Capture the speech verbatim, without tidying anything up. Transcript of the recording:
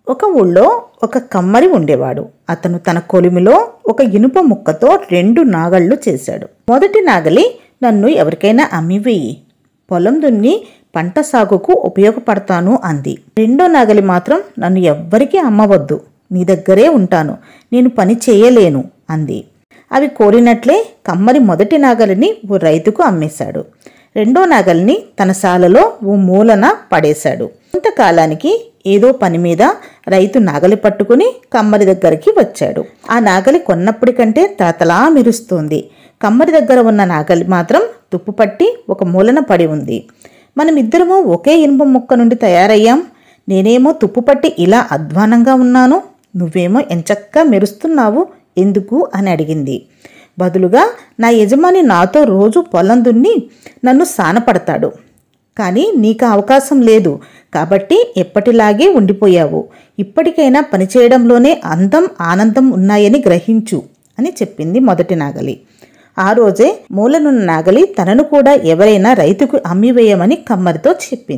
ఒక ఊళ్ళో ఒక కమ్మరి ఉండేవాడు. అతను తన కొలిమిలో ఒక ఇనుప ముక్కతో రెండు నాగళ్ళు చేశాడు. మొదటి నాగలి, నన్ను ఎవరికైనా అమ్మివేయి, పొలం దున్ని పంట సాగుకు ఉపయోగపడతాను అంది. రెండో నాగలి మాత్రం, నన్ను ఎవ్వరికీ అమ్మవద్దు, నీ దగ్గరే ఉంటాను, నేను పని చేయలేను అంది. అవి కోరినట్లే కమ్మరి మొదటి నాగలిని ఓ రైతుకు అమ్మేశాడు. రెండో నాగలిని తన శాలలో ఓ మూలన పడేశాడు. కొంతకాలానికి ఏదో పని మీద రైతు నాగలి పట్టుకుని కమ్మరి దగ్గరికి వచ్చాడు. ఆ నాగలి కొన్నప్పటికంటే తలతలా మెరుస్తోంది. కమ్మరి దగ్గర ఉన్న నాగలి మాత్రం తుప్పుపట్టి ఒక మూలన పడి ఉంది. మనమిద్దరము ఒకే ఇనుప ముక్క నుండి తయారయ్యాం. నేనేమో తుప్పుపట్టి ఇలా అధ్వానంగా ఉన్నాను, నువ్వేమో ఎంచక్కా మెరుస్తున్నావు ఎందుకు అని అడిగింది. బదులుగా, నా యజమాని నాతో రోజు పొలం దున్ని నన్ను సానపడతాడు, కానీ నీకు అవకాశం లేదు కాబట్టి ఎప్పటిలాగే ఉండిపోయావు. ఇప్పటికైనా పనిచేయడంలోనే అందం ఆనందం ఉన్నాయని గ్రహించు అని చెప్పింది మొదటి నాగలి. ఆ రోజే మూలనున్న నాగలి తనను కూడా ఎవరైనా రైతుకు అమ్మివేయమని కమ్మరితో చెప్పింది.